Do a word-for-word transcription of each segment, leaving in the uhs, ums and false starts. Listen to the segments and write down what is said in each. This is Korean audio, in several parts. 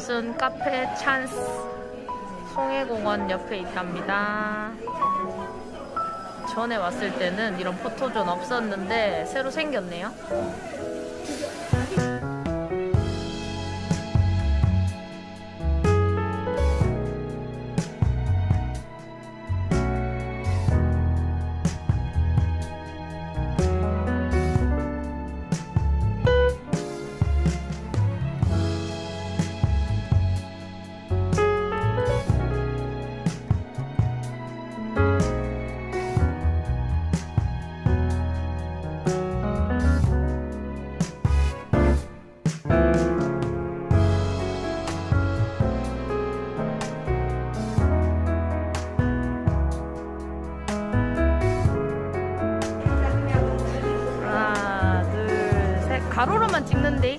이곳은 카페 찬스 송해공원 옆에 있답니다. 전에 왔을 때는 이런 포토존 없었는데 새로 생겼네요. 가로로만 찍는데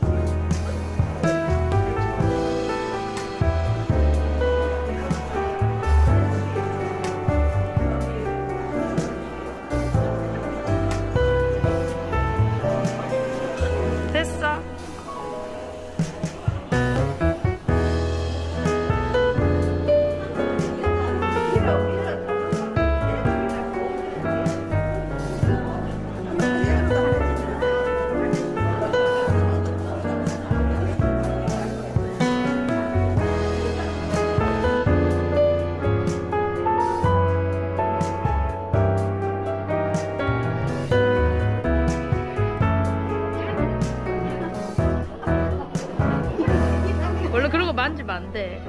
됐어. 원래 그런 거 만지면 안 돼.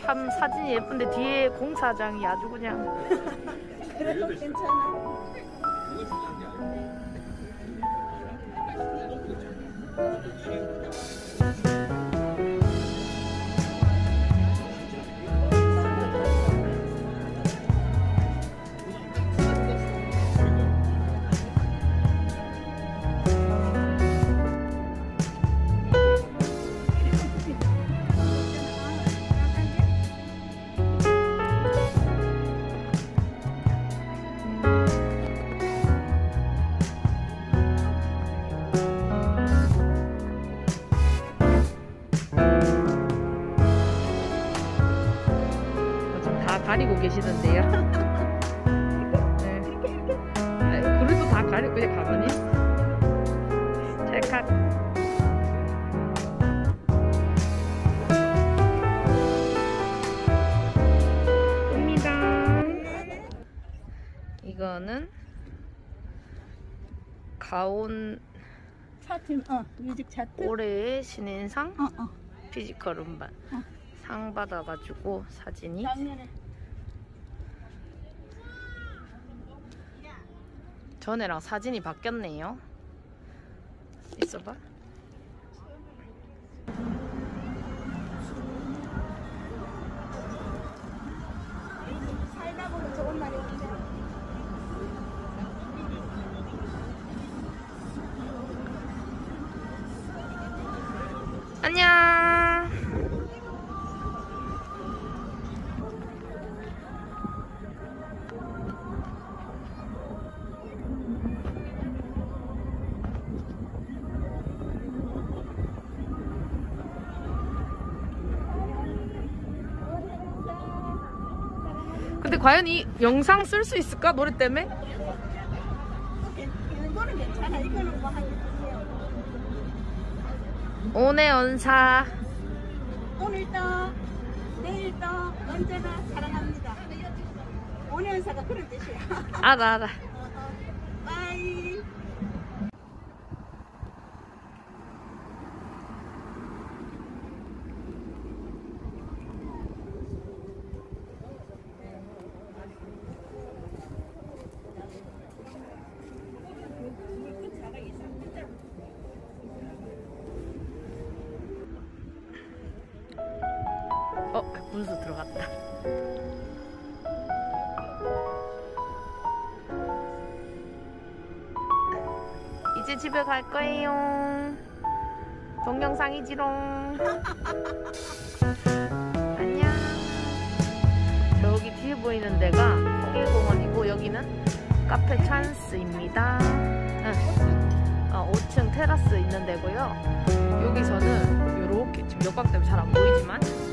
참 사진이 예쁜데 뒤에 공사장이 아주 그냥. 그래도 괜찮아. 가리고 계시던데요. 네. 아유, 그래도 다 가리고 그냥 가만히 있어. 찰칵. 입니다. 이거는 가온 차트, 어, 뮤직 차트. 올해의 신인상 어, 어. 피지컬 음반 어. 상 받아가지고 사진이. 작년에. 전에랑 사진이 바뀌었네요. 있어봐. 살다 보면 좋은 말이 없지. 안녕. 근데 과연 이 영상 쓸 수 있을까? 노래 때문에? 이거는 괜찮아. 이거는 뭐 하겠어요. 오네 언사. 오늘도 내일도 언제나 사랑합니다. 오년사가 그런 뜻이야. 알아 알아. 빠이. 어, 문수 들어갔다. 이제 집에 갈 거예요. 동영상이지롱. 안녕. 저기 뒤에 보이는 데가 홍일공원이고 여기는 카페 찬스입니다. 응. 어, 오 층 테라스 있는 데고요. 여기서는 이렇게 지금 역광 때문에 잘 안 보이지만